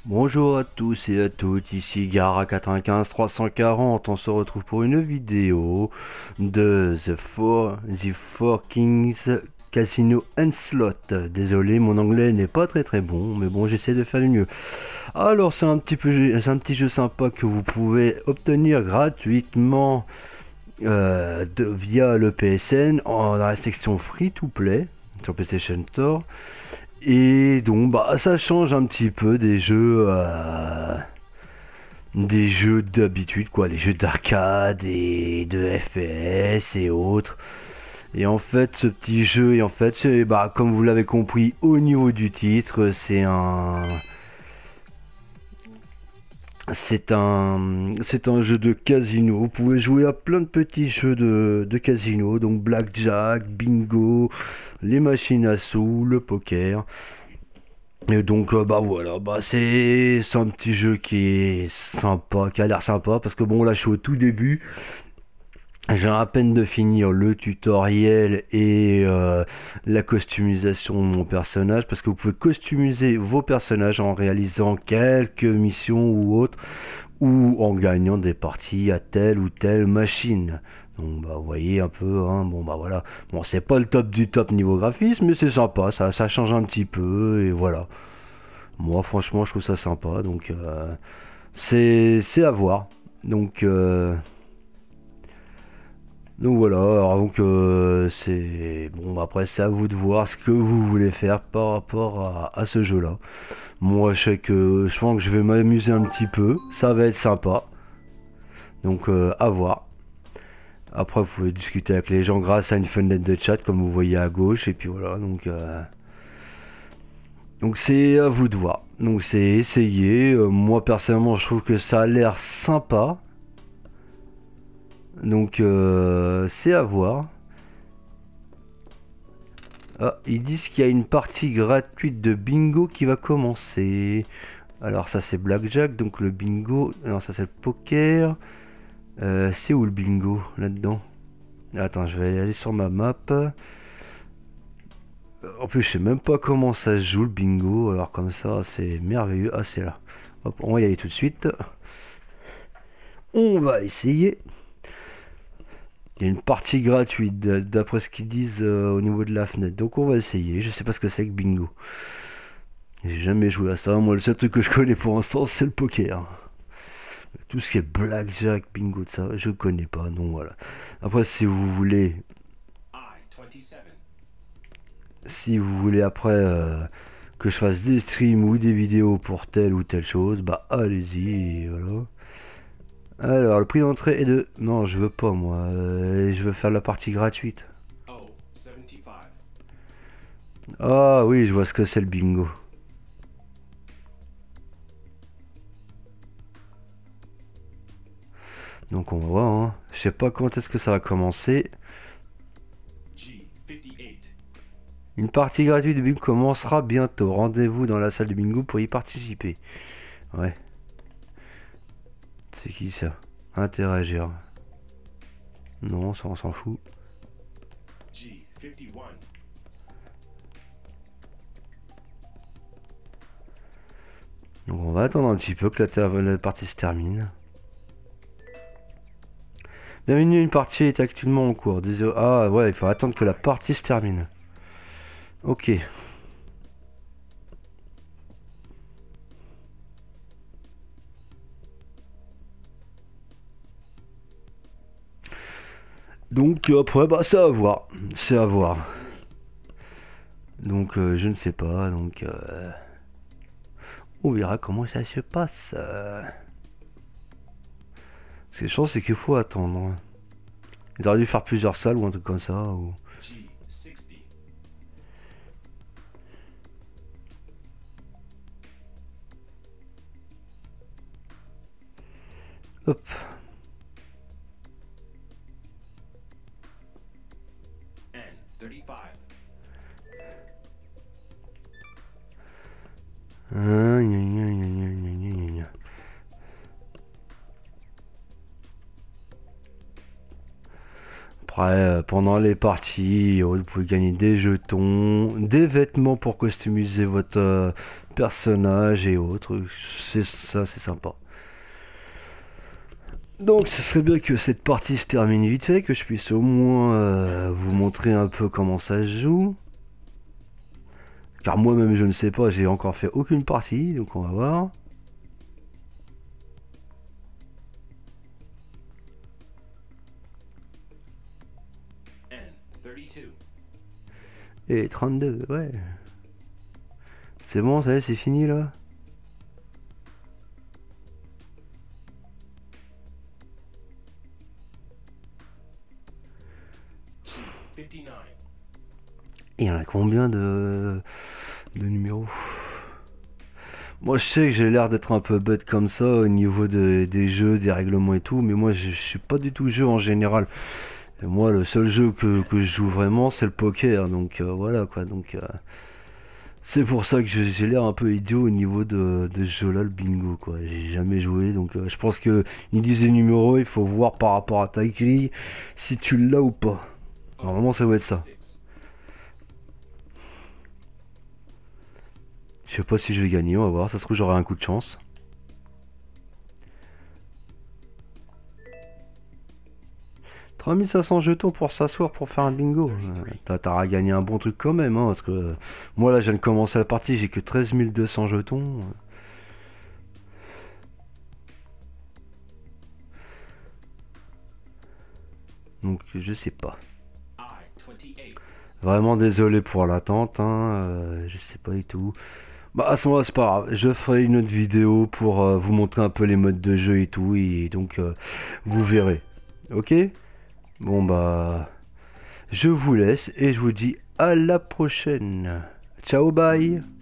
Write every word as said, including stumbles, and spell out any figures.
Bonjour à tous et à toutes, ici Gara quatre-vingt-quinze trois cent quarante, on se retrouve pour une vidéo de The Four, The Four Kings Casino and Slot. Désolé, mon anglais n'est pas très très bon, mais bon, j'essaie de faire du mieux. Alors, c'est un petit peu, c'est un petit jeu sympa que vous pouvez obtenir gratuitement euh, de- via le P S N en, dans la section Free to Play sur PlayStation Store. Et donc bah ça change un petit peu des jeux euh, des jeux d'habitude quoi, les jeux d'arcade et de F P S et autres. Et en fait ce petit jeu et en fait c'est bah comme vous l'avez compris au niveau du titre, c'est un c'est un c'est un jeu de casino. Vous pouvez jouer à plein de petits jeux de, de casino, donc blackjack, bingo, les machines à sous, le poker. Et donc euh, bah voilà, bah c'est c'est un petit jeu qui est sympa, qui a l'air sympa parce que bon là je suis au tout début, j'ai à peine de finir le tutoriel et euh, la customisation de mon personnage parce que vous pouvez customiser vos personnages en réalisant quelques missions ou autres ou en gagnant des parties à telle ou telle machine. Donc bah vous voyez un peu, hein, bon bah voilà, bon c'est pas le top du top niveau graphisme mais c'est sympa, ça, ça change un petit peu et voilà. Moi, franchement, je trouve ça sympa. Donc, euh, c'est c'est à voir. Donc, euh, donc voilà. Alors, donc, euh, c'est bon. Après, c'est à vous de voir ce que vous voulez faire par rapport à, à ce jeu-là. Moi, je sais que je pense que je vais m'amuser un petit peu. Ça va être sympa. Donc, euh, à voir. Après, vous pouvez discuter avec les gens grâce à une fenêtre de chat, comme vous voyez à gauche. Et puis voilà. Donc, euh, Donc c'est à vous de voir. Donc c'est essayer. Euh, moi personnellement je trouve que ça a l'air sympa. Donc euh, c'est à voir. Ah, ils disent qu'il y a une partie gratuite de bingo qui va commencer. Alors ça c'est blackjack, donc le bingo. Alors ça c'est le poker. Euh, c'est où le bingo là-dedans? Attends, je vais aller sur ma map. En plus je sais même pas comment ça se joue le bingo. Alors comme ça c'est merveilleux. Ah c'est là. Hop, on va y aller tout de suite. On va essayer. Il y a une partie gratuite d'après ce qu'ils disent euh, au niveau de la fenêtre. Donc on va essayer. Je sais pas ce que c'est que bingo. J'ai jamais joué à ça. Moi, le seul truc que je connais pour l'instant, c'est le poker. Tout ce qui est blackjack, bingo, de ça, je connais pas. Donc voilà. Après, si vous voulez, si vous voulez après euh, que je fasse des streams ou des vidéos pour telle ou telle chose, bah allez-y. Voilà. Alors, le prix d'entrée est de... Non, je veux pas, moi. Euh, je veux faire la partie gratuite. Ah oui, je vois ce que c'est le bingo. Donc on va voir, hein. Je sais pas quand est-ce que ça va commencer. Une partie gratuite de bingo commencera bientôt. Rendez-vous dans la salle de bingo pour y participer. Ouais. C'est qui ça? Interagir. Non, ça on s'en fout. Donc on va attendre un petit peu que la, la partie se termine. Bienvenue, une partie est actuellement en cours. Désolé. Ah ouais, il faut attendre que la partie se termine. Ok. Donc après, bah c'est à voir. C'est à voir. Donc euh, je ne sais pas. Donc euh, on verra comment ça se passe. Euh... Ce qui est chiant, c'est qu'il faut attendre. Il aurait dû faire plusieurs salles ou un truc comme ça. Ou... Hop. Ah, gna, gna, gna, gna, gna, gna, gna. Après, euh, pendant les parties, oh, vous pouvez gagner des jetons, des vêtements pour customiser votre euh, personnage et autres. C'est ça, c'est sympa. Donc, ce serait bien que cette partie se termine vite fait, que je puisse au moins euh, vous montrer un peu comment ça se joue. Car moi-même, je ne sais pas, j'ai encore fait aucune partie, donc on va voir. Et trente-deux, ouais. C'est bon, ça y est, c'est fini là. Il y en a combien de, de numéros? Moi je sais que j'ai l'air d'être un peu bête comme ça au niveau de- des jeux, des règlements et tout, mais moi je, je suis pas du tout jeu en général. Et moi le seul jeu que, que je joue vraiment c'est le poker, donc euh, voilà quoi. Donc euh, c'est pour ça que j'ai j'ai l'air un peu idiot au niveau de, de ce jeu là, le bingo quoi. J'ai jamais joué, donc euh, je pense que ils disent les numéros, il faut voir par rapport à ta grille si tu l'as ou pas. Normalement ça doit être ça. Je sais pas si je vais gagner, on va voir, ça se trouve j'aurai un coup de chance. trois mille cinq cents jetons pour s'asseoir pour faire un bingo. Euh, t'as t'auras gagné un bon truc quand même, hein, parce que euh, moi là je viens de commencer la partie, j'ai que treize mille deux cents jetons. Donc je sais pas. Vraiment désolé pour l'attente, hein, euh, je sais pas du tout. Bah à ce moment-là c'est pas grave, je ferai une autre vidéo pour euh, vous montrer un peu les modes de jeu et tout, et donc euh, vous verrez. Ok? Bon bah je vous laisse et je vous dis à la prochaine. Ciao bye.